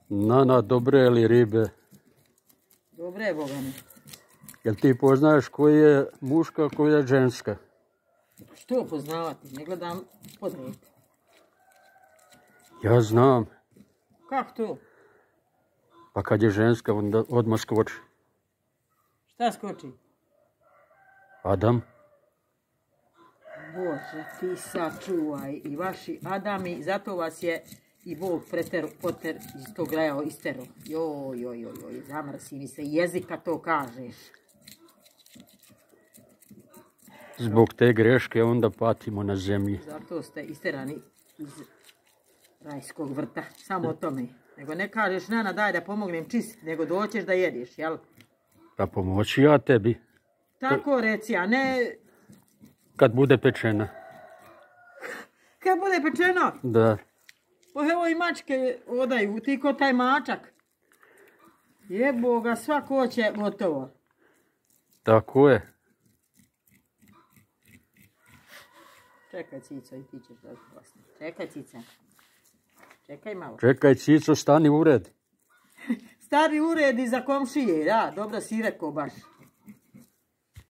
Nana, dobre li ribe? Dobre, Boga mi. Jel ti poznaješ koja je muška, a koja je ženska? Što poznavati? Ne gledam podred. Ja znam. Kako to? Pa kad je ženska, onda odmah skoči. Šta skoči? Adam? Bože, ti sačuvaj i vaši Adami, zato vas je i Bog poter iz tog leo istero. Joj, zamrsi mi se jezika to kažeš. Zbog te greške onda patimo na zemlji. Zato ste isterani iz rajskog vrta, samo o tome. Nego ne kažeš, Nana, daj da pomognem čistiti, nego doćeš da jediš, jel? Pa pomoći ja tebi. Tako reci, a ne... Kad bude pečena. Kad bude pečeno? Da. Pa evo i mačke odaju, ti ko taj mačak. Jebo ga, svako hoće gotovo. Tako je. Čekaj, Cico, i ti ćeš doći posle. Čekaj, Cica. Čekaj malo. Čekaj, Cico, stani u red. Stari uredi za komšije, da, dobro si rekao baš.